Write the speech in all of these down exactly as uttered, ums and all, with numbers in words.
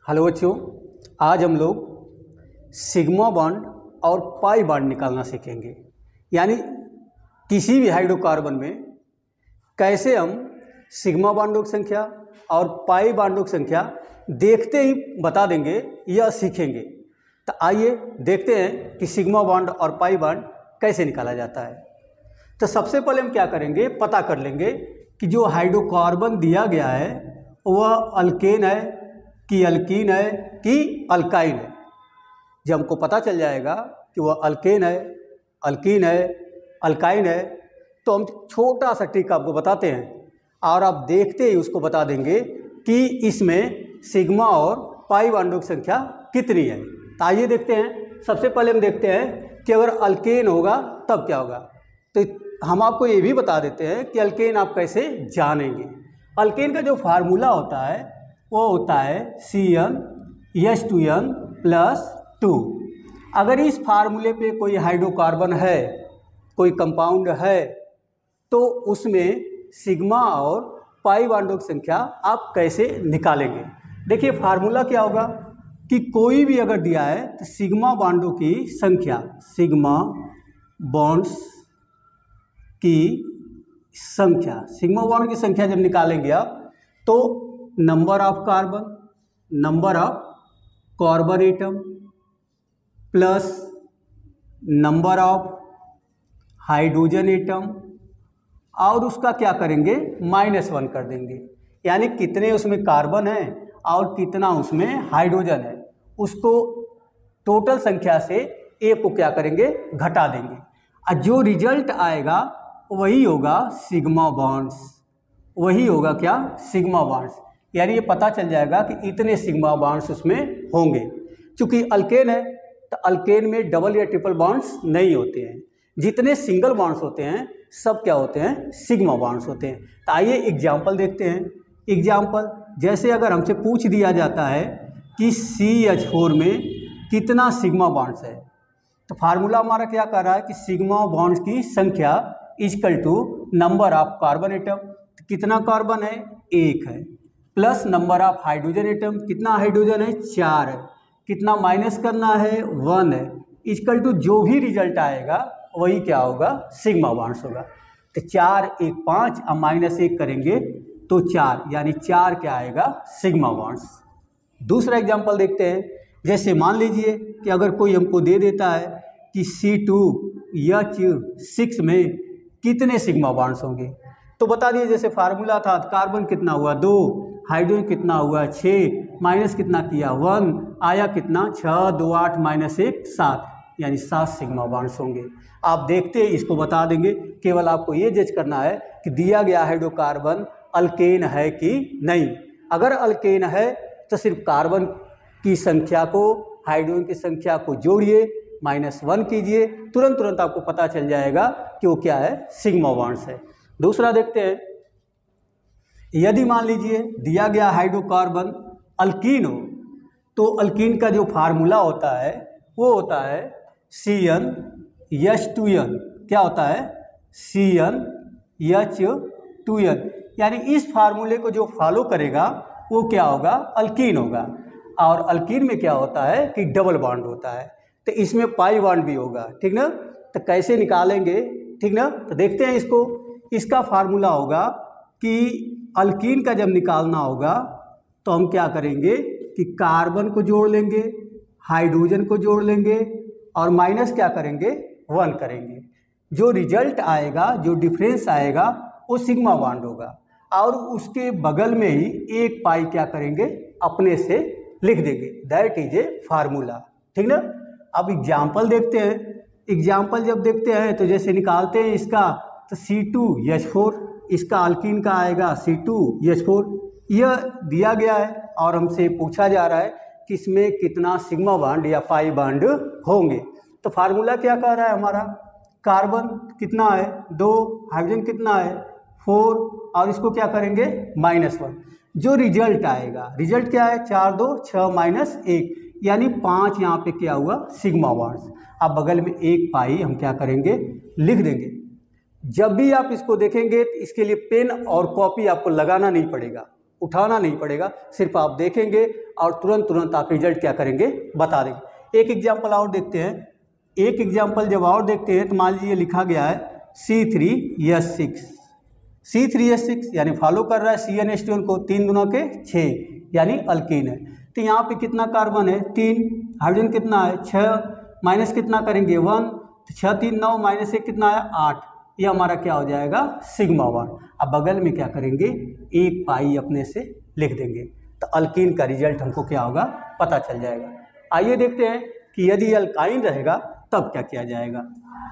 Hello बच्चों, आज हम लोग सिग्मा बॉन्ड और पाई बॉन्ड निकालना सीखेंगे। यानी किसी भी हाइड्रोकार्बन में कैसे हम सिग्मा बॉन्डों की संख्या और पाई बॉन्डों की संख्या देखते ही बता देंगे या सीखेंगे। तो आइए देखते हैं कि सिग्मा बॉन्ड और पाई बॉन्ड कैसे निकाला जाता है। तो सबसे पहले हम क्या करेंगे, पता कर लेंगे कि जो हाइड्रोकार्बन दिया गया है वह अल्केन है कि अल्कीन है कि अल्काइन है। जब हमको पता चल जाएगा कि वह अल्केन है, अल्कीन है, अल्काइन है, तो हम छोटा सा ट्रिक आपको बताते हैं और आप देखते ही उसको बता देंगे कि इसमें सिग्मा और पाई बॉन्डों की संख्या कितनी है। तो आइए देखते हैं। सबसे पहले हम देखते हैं कि अगर अल्केन होगा तब क्या होगा। तो हम आपको ये भी बता देते हैं कि अल्केन आप कैसे जानेंगे। अल्केन का जो फार्मूला होता है वो होता है C n H two n plus two. अगर इस फार्मूले पे कोई हाइड्रोकार्बन है, कोई कंपाउंड है, तो उसमें सिग्मा और पाई बॉन्डों की संख्या आप कैसे निकालेंगे। देखिए फार्मूला क्या होगा कि कोई भी अगर दिया है तो सिग्मा बॉन्डों की संख्या, सिग्मा बॉन्ड्स की संख्या, सिग्मा बॉन्ड की संख्या जब निकालेंगे आप तो number of carbon, number of carbon atom plus number of hydrogen atom और उसका क्या करेंगे, माइनस वन कर देंगे। यानी कितने उसमें कार्बन है और कितना उसमें हाइड्रोजन है, उसको टोटल संख्या से एक को क्या करेंगे, घटा देंगे और जो रिजल्ट आएगा वही होगा सिग्मा बॉन्ड्स, वही होगा क्या, सिग्मा बॉन्ड्स। यानी ये पता चल जाएगा कि इतने सिग्मा बॉन्ड्स उसमें होंगे। चूंकि अल्केन है तो अल्केन में डबल या ट्रिपल बॉन्ड्स नहीं होते हैं, जितने सिंगल बॉन्ड्स होते हैं सब क्या होते हैं, सिग्मा बॉन्ड्स होते हैं। तो आइए एग्जाम्पल देखते हैं। एग्जाम्पल जैसे अगर हमसे पूछ दिया जाता है कि सी एच फोर में कितना सिग्मा बॉन्ड्स है, तो फार्मूला हमारा क्या कर रहा है कि सिग्मा बॉन्ड्स की संख्या equal to number of carbon atom, तो कितना कार्बन है, एक है, plus number of hydrogen atom, कितना हाइड्रोजन है, चार है, कितना माइनस करना है, वन है, इक्वल टू जो भी रिजल्ट आएगा वही क्या होगा, सिग्मा बॉन्ड्स होगा। तो चार एक पाँच और माइनस एक करेंगे तो चार, यानी चार क्या आएगा, सिग्मा बॉन्ड्स। दूसरा एग्जांपल देखते हैं। जैसे मान लीजिए कि अगर कोई हमको दे देता है कि सी टू एच सिक्स में कितने सिग्मा बॉन्ड्स होंगे, तो बता दिए। जैसे फार्मूला था कार्बन कितना हुआ, दो, हाइड्रोजन कितना हुआ, छः, माइनस कितना किया, वन, आया कितना, छः, दो, आठ, माइनस एक, सात, यानी सात सिग्मा बॉन्ड्स होंगे। आप देखते हैं इसको बता देंगे। केवल आपको ये जज करना है कि दिया गया हाइड्रोकार्बन अल्केन है कि नहीं। अगर अल्केन है तो सिर्फ कार्बन की संख्या को हाइड्रोजन की संख्या को जोड़िए, माइनस वन कीजिए, तुरंत तुरंत आपको पता चल जाएगा कि वो क्या है, सिग्मा बॉन्ड्स है। दूसरा देखते हैं। यदि मान लीजिए दिया गया हाइड्रोकार्बन अल्कीन हो, तो अल्कीन का जो फार्मूला होता है वो होता है C n H two n. क्या होता है, C n H two n. यानी इस फार्मूले को जो फॉलो करेगा वो क्या होगा, अल्कीन होगा। और अल्कीन में क्या होता है कि डबल बॉन्ड होता है, तो इसमें पाई बॉन्ड भी होगा, ठीक ना। तो कैसे निकालेंगे, ठीक ना, तो देखते हैं इसको। इसका फार्मूला होगा कि अल्कीन का जब निकालना होगा तो हम क्या करेंगे कि कार्बन को जोड़ लेंगे, हाइड्रोजन को जोड़ लेंगे और माइनस क्या करेंगे, वन करेंगे। जो रिजल्ट आएगा, जो डिफरेंस आएगा वो सिग्मा बॉन्ड होगा और उसके बगल में ही एक पाई क्या करेंगे, अपने से लिख देंगे। दैट इज ए फार्मूला, ठीक ना। अब एग्जाम्पल देखते हैं। एग्जाम्पल जब देखते हैं तो जैसे निकालते हैं इसका, तो सी टू एच फोर, इसका अल्कीन का आएगा सी टू एच फोर। यह दिया गया है और हमसे पूछा जा रहा है कि इसमें कितना सिग्मा बॉन्ड या पाई बॉन्ड होंगे। तो फार्मूला क्या कह रहा है हमारा, कार्बन कितना है, दो, हाइड्रोजन कितना है, फोर, और इसको क्या करेंगे, माइनस वन। जो रिजल्ट आएगा, रिजल्ट क्या है, चार, दो, छः, माइनस एक, यानी पाँच यहाँ पे क्या हुआ, सिग्मा बॉन्ड्स। अब बगल में एक पाई हम क्या करेंगे, लिख देंगे। जब भी आप इसको देखेंगे तो इसके लिए पेन और कॉपी आपको लगाना नहीं पड़ेगा, उठाना नहीं पड़ेगा, सिर्फ आप देखेंगे और तुरंत तुरंत आप रिजल्ट क्या करेंगे बता देंगे। एक एग्जाम्पल और देखते हैं, एक एग्जाम्पल जब और देखते हैं तो मान लीजिए लिखा गया है C three S six, C three S six यानी फॉलो कर रहा है C N S T one को, तीन दुना के छः यानी अल्कीन है। तो यहाँ पे कितना कार्बन है तीन, हाइड्रोजन कितना है छः, माइनस कितना करेंगे वन, तो छः तीन नौ माइनस एक कितना है आठ, ये हमारा क्या हो जाएगा सिग्मा वन। अब बगल में क्या करेंगे एक पाई अपने से लिख देंगे, तो अल्कीन का रिजल्ट हमको क्या होगा पता चल जाएगा। आइए देखते हैं कि यदि अल्काइन रहेगा तब क्या किया जाएगा।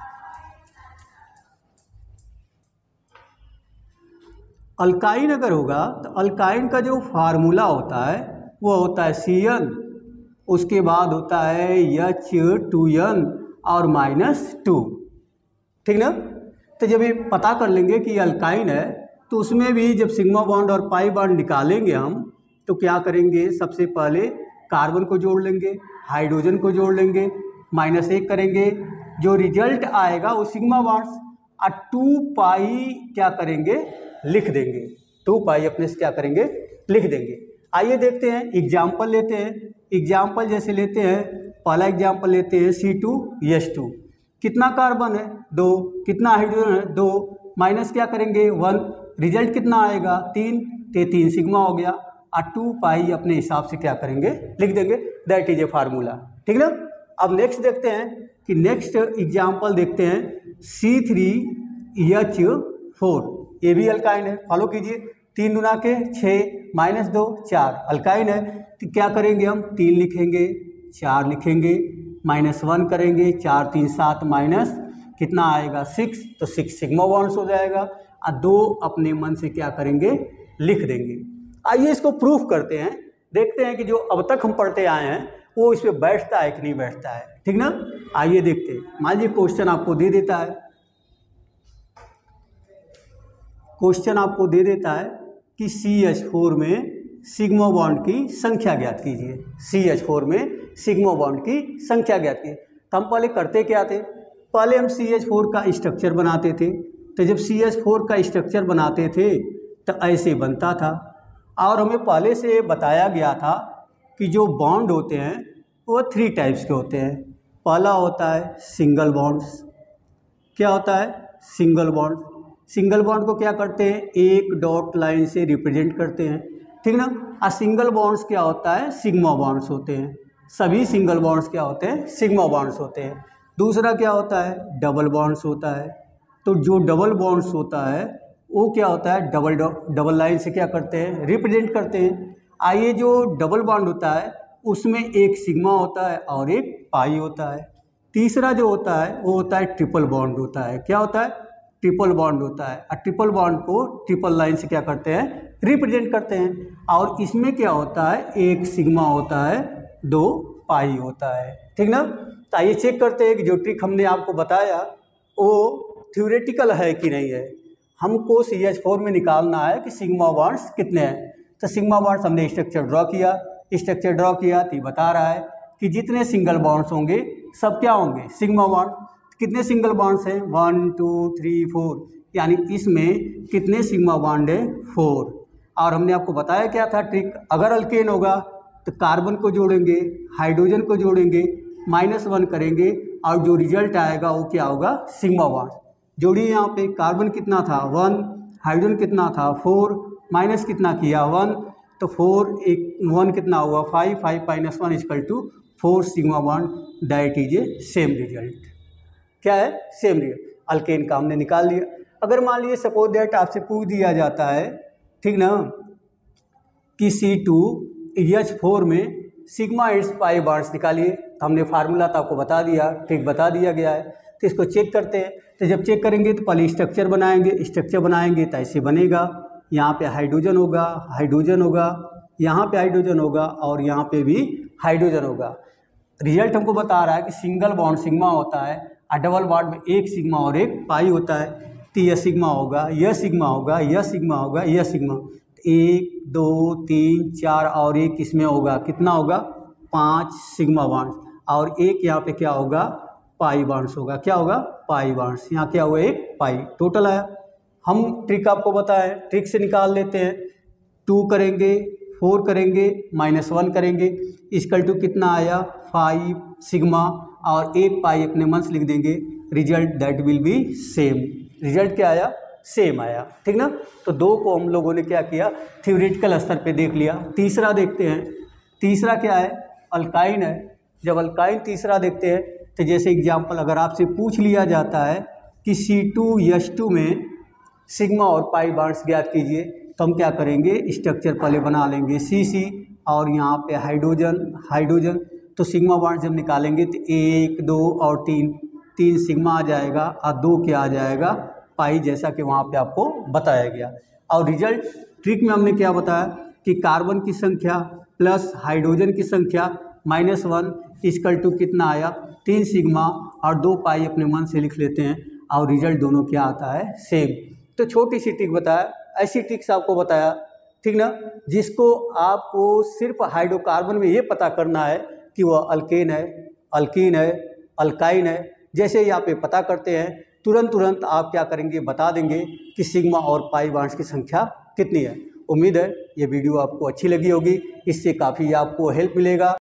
अल्काइन अगर होगा तो अल्काइन का जो फार्मूला होता है वो होता है सी एन, उसके बाद होता है एच टू एन और माइनस टू, ठीक ना। तो जब ये पता कर लेंगे कि ये अल्काइन है तो उसमें भी जब सिग्मा बॉन्ड और पाई बॉन्ड निकालेंगे हम तो क्या करेंगे, सबसे पहले कार्बन को जोड़ लेंगे, हाइड्रोजन को जोड़ लेंगे, माइनस एक करेंगे, जो रिजल्ट आएगा वो सिग्मा बॉन्ड्स और टू पाई क्या करेंगे लिख देंगे, टू पाई अपने से क्या करेंगे लिख देंगे। आइए देखते हैं एग्जाम्पल लेते हैं, एग्जाम्पल जैसे लेते हैं, पहला एग्जाम्पल लेते हैं सी टू एस टू, कितना कार्बन है दो, कितना हाइड्रोजन है दो, माइनस क्या करेंगे वन, रिजल्ट कितना आएगा तीन, ते तीन सिग्मा हो गया और टू पाई अपने हिसाब से क्या करेंगे लिख देंगे, दैट इज ए फार्मूला, ठीक ना। अब नेक्स्ट देखते हैं कि नेक्स्ट एग्जाम्पल देखते हैं सी थ्री एच फोर, ये भी अल्काइन है, फॉलो कीजिए, तीन दुना के छः माइनस दो चार, अल्काइन है। तो क्या करेंगे हम तीन लिखेंगे, चार लिखेंगे, माइनस वन करेंगे, चार तीन सात माइनस कितना आएगा सिक्स, तो सिक्स सिग्मा बॉन्ड्स हो जाएगा और दो अपने मन से क्या करेंगे लिख देंगे। आइए इसको प्रूफ करते हैं, देखते हैं कि जो अब तक हम पढ़ते आए हैं वो इस पर बैठता है कि नहीं बैठता है, ठीक ना। आइए देखते हैं, मान लीजिए क्वेश्चन आपको दे देता है, क्वेश्चन आपको दे देता है कि सी एच फोर में सिग्मा बॉन्ड की संख्या ज्ञात कीजिए, सी एच फोर में सिग्मा बॉन्ड की संख्या ज्ञात कीजिए। तो हम पहले करते क्या थे, पहले हम सी एच फोर का स्ट्रक्चर बनाते थे। तो जब सी एच फोर का स्ट्रक्चर बनाते थे तो ऐसे बनता था, और हमें पहले से बताया गया था कि जो बॉन्ड होते हैं वो थ्री टाइप्स के होते हैं। पहला होता है सिंगल बॉन्ड्स, क्या होता है सिंगल बॉन्ड, सिंगल बॉन्ड को क्या करते हैं एक डॉट लाइन से रिप्रेजेंट करते हैं, ठीक ना। और सिंगल बॉन्ड्स क्या होता है सिग्मा बॉन्ड्स होते हैं, सभी सिंगल बॉन्ड्स क्या होते हैं सिग्मा बॉन्ड्स होते हैं। दूसरा क्या होता है डबल बॉन्ड्स होता है, तो जो डबल बॉन्ड्स होता है वो क्या होता है डबल डबल लाइन से क्या करते हैं रिप्रेजेंट करते हैं। आइए जो डबल बॉन्ड होता है उसमें एक सिग्मा होता है और एक पाई होता है। तीसरा जो होता है वो होता है ट्रिपल बॉन्ड होता है, क्या होता है ट्रिपल बॉन्ड होता है, और ट्रिपल बॉन्ड को ट्रिपल लाइन से क्या करते हैं रिप्रेजेंट करते हैं। और इसमें क्या होता है एक सिग्मा होता है, दो पाई होता है, ठीक ना। तो आइए चेक करते हैं कि जो ट्रिक हमने आपको बताया वो थ्योरेटिकल है कि नहीं है। हमको सी एच फोर में निकालना है कि सिग्मा बॉन्ड्स कितने हैं। तो सिग्मा बॉन्ड्स हमने स्ट्रक्चर ड्रॉ किया, स्ट्रक्चर ड्रॉ किया तो ये बता रहा है कि जितने सिंगल बॉन्ड्स होंगे सब क्या होंगे सिग्मा बॉन्ड। कितने सिंगल बॉन्ड्स हैं वन टू थ्री फोर, यानी इसमें कितने सिग्मा बॉन्ड है फोर। और हमने आपको बताया क्या था ट्रिक, अगर अल्केन होगा तो कार्बन को जोड़ेंगे, हाइड्रोजन को जोड़ेंगे, माइनस वन करेंगे और जो रिजल्ट आएगा वो क्या होगा सिग्मा बॉन्ड। जोड़िए यहाँ पे कार्बन कितना था वन, हाइड्रोजन कितना था फोर, माइनस कितना किया वन, तो फोर एक वन कितना हुआ five, five minus one equal to four sigma bond, that is a same result. क्या है सेम रिजल्ट, अल्केन का हमने निकाल लिया। अगर मान लीजिए सपोज दैट आपसे पूछ दिया जाता है, ठीक ना, कि सी टू एच फोर में सिग्मा एट्स पाई बॉन्ड्स निकालिए। तो हमने फार्मूला तो आपको बता दिया, ठीक बता दिया गया है। तो इसको चेक करते हैं। तो जब चेक करेंगे तो पहले स्ट्रक्चर बनाएंगे, स्ट्रक्चर बनाएंगे तो ऐसे बनेगा, यहाँ पे हाइड्रोजन होगा, हाइड्रोजन होगा, यहाँ पे हाइड्रोजन होगा और यहाँ पे भी हाइड्रोजन होगा। रिजल्ट हमको बता रहा है कि सिंगल बॉन्ड सिग्मा होता है और डबल बॉन्ड में एक सिग्मा और एक पाई होता है। तो यह सिग्मा होगा, यह सिग्मा होगा, यह सिग्मा होगा, यह सिग्मा, एक दो तीन चार और एक इसमें होगा, कितना होगा पाँच सिग्मा बॉन्ड्स, और एक यहाँ पे क्या होगा पाई बॉन्ड्स होगा, क्या होगा पाई बॉन्ड्स, यहाँ क्या हुआ एक पाई, टोटल आया। हम ट्रिक आपको बताएं, ट्रिक से निकाल लेते हैं। टू करेंगे, फोर करेंगे, माइनस वन करेंगे, इसकल टू कितना आया फाइव सिग्मा, और एक पाई अपने मन से लिख देंगे, result that will be same. Result क्या आया, सेम आया, ठीक ना। तो दो को हम लोगों ने क्या किया, थ्योरेटिकल स्तर पे देख लिया। तीसरा देखते हैं, तीसरा क्या है, अल्काइन है। जब अल्काइन तीसरा देखते हैं तो जैसे एग्जाम्पल अगर आपसे पूछ लिया जाता है कि सी टू एच टू में सिग्मा और पाई बॉन्ड्स ज्ञात कीजिए, तो हम क्या करेंगे, स्ट्रक्चर पहले बना लेंगे सी सी, और यहाँ पे हाइड्रोजन हाइड्रोजन, तो सिग्मा बॉन्ड जब निकालेंगे तो एक दो और तीन, तीन सिग्मा आ जाएगा और दो क्या आ जाएगा पाई, जैसा कि वहाँ पे आपको बताया गया। और रिजल्ट ट्रिक में हमने क्या बताया कि कार्बन की संख्या प्लस हाइड्रोजन की संख्या माइनस वन इसकल टू कितना आया, तीन सिग्मा और दो पाई अपने मन से लिख लेते हैं, और रिजल्ट दोनों क्या आता है, सेम। तो छोटी सी ट्रिक बताया, ऐसी ट्रिक्स आपको बताया, ठीक ना, जिसको आपको सिर्फ हाइड्रोकार्बन में ये पता करना है कि वह अल्केन है, अल्कीन है, अल्काइन है। जैसे ही आप ये पता करते हैं तुरंत तुरंत आप क्या करेंगे, बता देंगे कि सिग्मा और पाई बॉन्ड्स की संख्या कितनी है। उम्मीद है ये वीडियो आपको अच्छी लगी होगी, इससे काफ़ी आपको हेल्प मिलेगा।